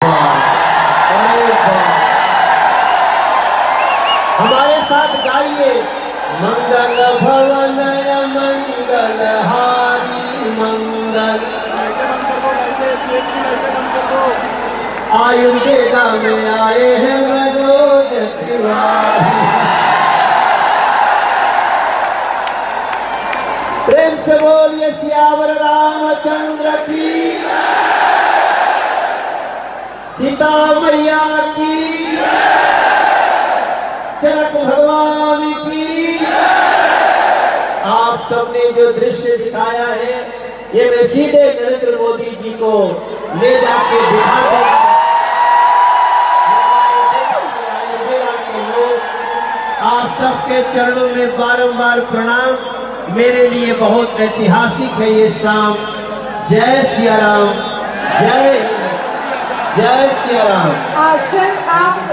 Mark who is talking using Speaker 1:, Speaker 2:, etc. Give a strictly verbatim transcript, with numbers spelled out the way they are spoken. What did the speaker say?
Speaker 1: हमारे साथ गाइए, मंगल भवन मंगल हारी मंगल, आयुर्वेदा में आए हैं मनोज तिवारी। प्रेम से बोलिए सियावर रामचंद्र की, सीता मैया की, जनक भगवान की। आप सबने जो दृश्य दिखाया है, ये मैं सीधे नरेंद्र मोदी जी को ले जाके दिखा दूंगा। आप सबके चरणों में बारंबार प्रणाम। मेरे लिए बहुत ऐतिहासिक है ये शाम। जय सिया राम, जय जय सिया राम।
Speaker 2: सर आप